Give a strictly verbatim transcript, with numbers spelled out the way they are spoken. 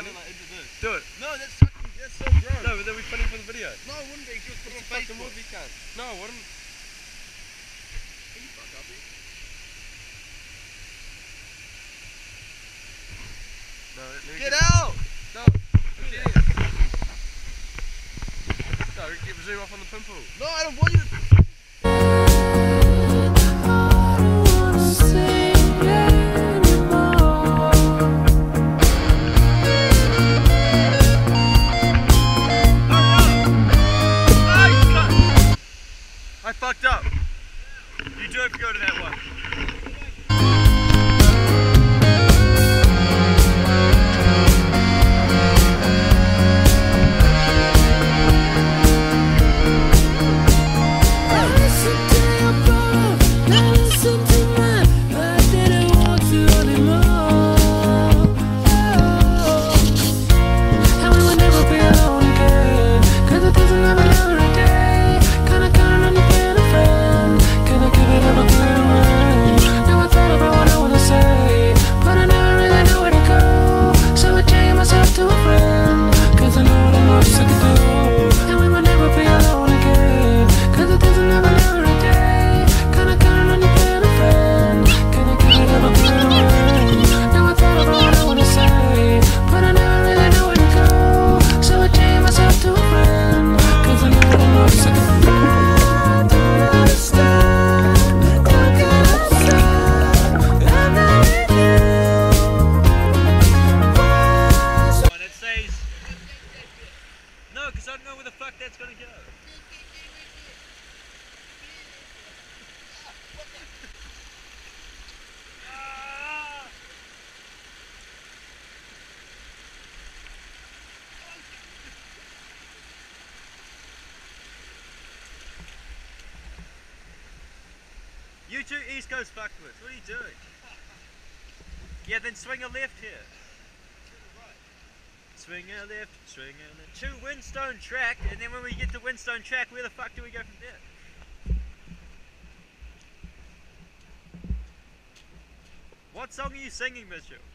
funny. Like, into this. Do it. No, that's fucking, that's so gross. No, but that'd be funny for the video. No, it wouldn't be. Just put it on It's a fucking Facebook. would be cunt. No, I wouldn't. You fuck up, you. No, let me Get out! No, I'm serious. No, get zoom off on the pimple. No, I don't want you to. I fucked up. You do have to go to that one. No, because I don't know where the fuck that's gonna go. Ah! You two East Coast fuckwits, what are you doing? Yeah, then swing a left here. Swing a left, swing a left. To Windstone Track, and then when we get to Windstone Track, where the fuck do we go from there? What song are you singing, Mitchell?